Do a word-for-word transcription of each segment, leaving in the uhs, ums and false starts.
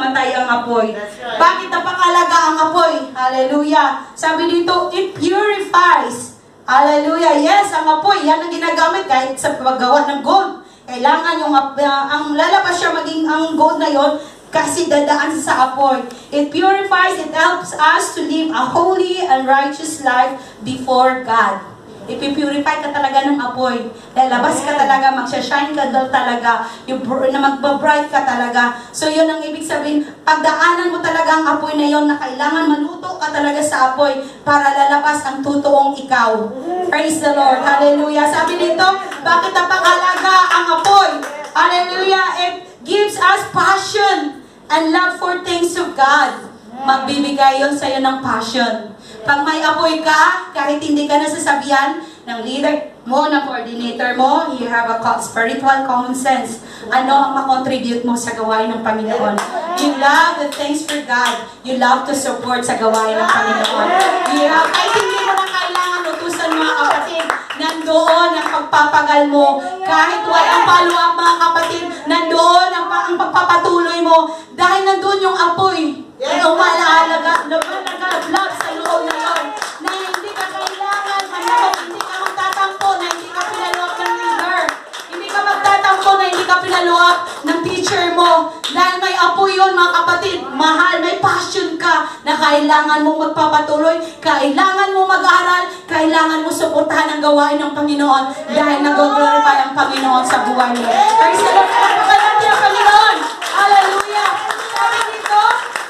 mamamatay ang apoy. Right. Bakit napakalaga ang apoy? Hallelujah. Sabi dito, it purifies. Hallelujah. Yes, ang apoy, yan ang ginagamit kahit sa paggawa ng gold. Kailangan yung, uh, ang lalabas siya maging ang gold na yon kasi dadaan sa apoy. It purifies, it helps us to live a holy and righteous life before God. Ipipurify ka talaga ng apoy. Lalabas ka talaga, magsha-shine ka talaga, yung, na magbabright ka talaga. So yun ang ibig sabihin, pagdaanan mo talaga ang apoy na yun na kailangan maluto ka talaga sa apoy para lalabas ang totoong ikaw. Praise the Lord. Hallelujah. Sabi dito, bakit napakalaga ang apoy? Hallelujah. It gives us passion and love for things of God. Magbibigay yun sa'yo ng passion. Pag may apoy ka, kahit hindi ka nasasabihan ng leader mo, ng coordinator mo, you have a spiritual common sense. Ano ang makontribute mo sa gawain ng Panginoon? You love the things for God. You love to support sa gawain ng Panginoon. You have, kahit hindi mo na kailangan utusan mga kapatid, nandoon ang pagpapagal mo. Kahit walang follow-up mga kapatid, nandoon ang, ang pagpapatuloy mo. Dahil nandoon yung apoy. Yes. Ang malaalaga, lumalagalab sa loob na yun, na hindi ka kailangan manok, hindi ka magtatampo na hindi ka pinaluap ng leader, hindi ka magtatampo na hindi ka pinaluap ng teacher mo, dahil may apoy yun mga kapatid, mahal, may passion ka na kailangan mong magpapatuloy, kailangan mo mag-aaral, kailangan mo suportahan ang gawain ng Panginoon, dahil nag-glorify ang Panginoon sa buhay mo. Praise the Lord, napakalanti ang Panginoon. Hallelujah. Sabi dito,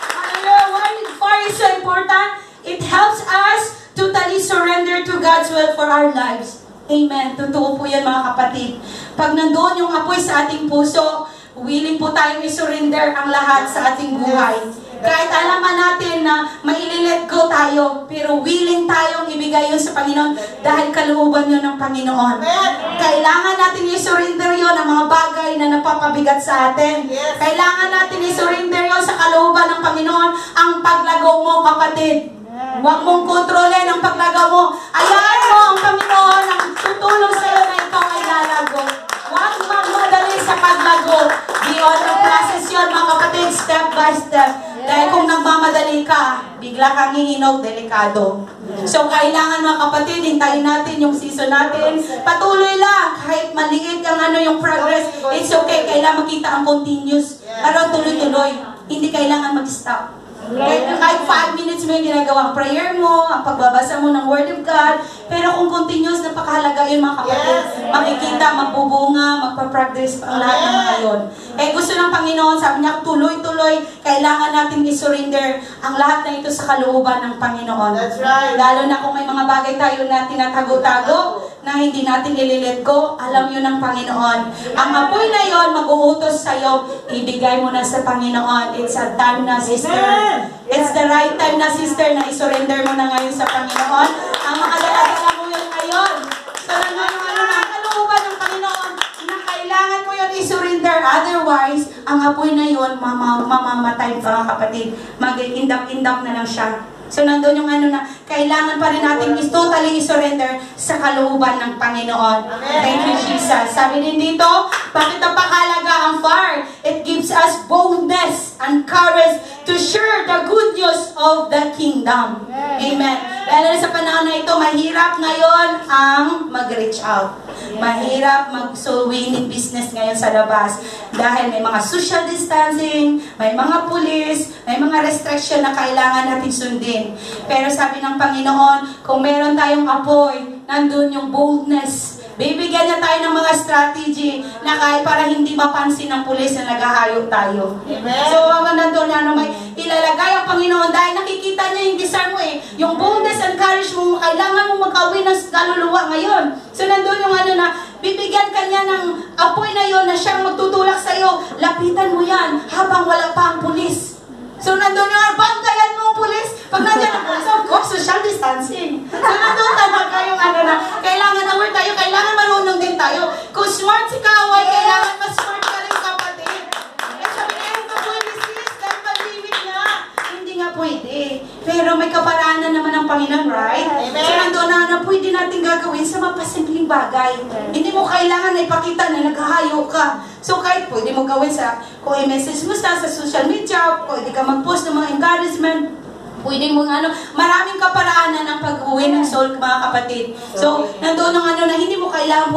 why is so important? It helps us totally surrender to God's will for our lives. Amen. Totoo po yan mga kapatid. Pag nandoon yung apoy sa ating puso, willing po tayong i-surrender ang lahat sa ating buhay. Kahit alam natin na maililet go tayo, pero willing tayong ibigay yun sa Panginoon dahil kalooban yun ng Panginoon. Kailangan natin i-surrender yun ang mga bagay na napapabigat sa atin. Kailangan natin i-surrender yun sa kalooban ng Panginoon ang paglago mo, kapatid. Huwag mong kontrolin ang paglago mo. Ayaan mo ang Panginoon ang tutulong sa iyo na ikaw ay lalago. Huwag magmadali sa paglago. Beyond the process yun, mga kapatid, step by step. Dahil kung nagmamadali ka, bigla kang hihinog, delikado. So, kailangan mga kapatid, hintayin natin yung season natin. Patuloy lang, kahit maliit yung, ano, yung progress, it's okay. Kailangan makita ang continuous. Pero tuloy-tuloy. Hindi kailangan mag-stop. Kahit, kahit five minutes mo yung ginagawa ang prayer mo, ang pagbabasa mo ng Word of God, pero kung continuous, napakahalaga yun mga kapatid. Yes. Makikita, magbubunga, magpa-progress pa ang lahat ng mga yun. Eh gusto ng Panginoon, sabi niya, tuloy-tuloy, kailangan natin i-surrender ang lahat na ito sa kalooban ng Panginoon. That's right. Lalo na kung may mga bagay tayo na tinatago-tago, na hindi natin ililet go, alam yun ng Panginoon. Ang apoy na yun, mag-uutos sa'yo, ibigay mo na sa Panginoon. It's a time na, sister. It's the right time na, sister, na isurrender mo na ngayon sa Panginoon. Ang mga dala-dala mo yun ngayon. So, ano ano na, kalooban ng Panginoon, na kailangan mo yun isurrender. Otherwise, ang apoy na yun, mamamatay pa mga kapatid. Mag-indap-indap na lang siya. So, nandun yung ano na, kailangan pa rin natin is totally surrender sa kalooban ng Panginoon. Amen. Thank you, Jesus. Sabi din dito, bakit napakalaga ang fire? It gives us boldness and courage to share the good news of the kingdom. Amen. Amen. Lalo sa panahon na ito, mahirap ngayon ang mag-reach out. Mahirap mag-soul winning business ngayon sa labas. Dahil may mga social distancing, may mga pulis, may mga restriction na kailangan natin sundin. Pero sabi ng Panginoon, kung meron tayong apoy, nandun yung boldness. Bibigyan niya tayo ng mga strategy na kahit para hindi mapansin ng pulis na naghahayo tayo. Amen. So, hanggang nandun na may ilalagay ang Panginoon dahil nakikita niya yung desire mo eh. Yung boldness and courage mo, kailangan mo mag-awin ng kaluluwa ngayon. So, nandun yung ano na, bibigyan ka niya ng apoy na yon na siyang magtutulak sa iyo. Lapitan mo yan habang wala pa ang pulis. So, nandun yung bantayan mo ang pulis. Pag nandiyan ang pulis, of course, social distancing. So, nandun talaga yung ano na, kailangan aware tayo, kailangan marunong din tayo. Kung smart si Kaway, kailangan mas smart ka rin kapatid. Eh, sabi niya, ito pwede sis, dahil mag-limit na. Hindi nga pwede. Pero may kaparaanan naman ng Panginoon, right? Amen. So, nandun na, na pwede natin gagawin sa mapasimpleng bagay. Amen. Hindi mo kailangan na ipakita na naghahayo ka. So, kahit pwede mo gawin sa, kung i-message mo sa, sa social media, kung ka mag-post ng mga encouragement, pwede mong ano, maraming kaparaanan ang pag-uwi ng soul, mga kapatid. So, nandoon ang ano na hindi mo kailangan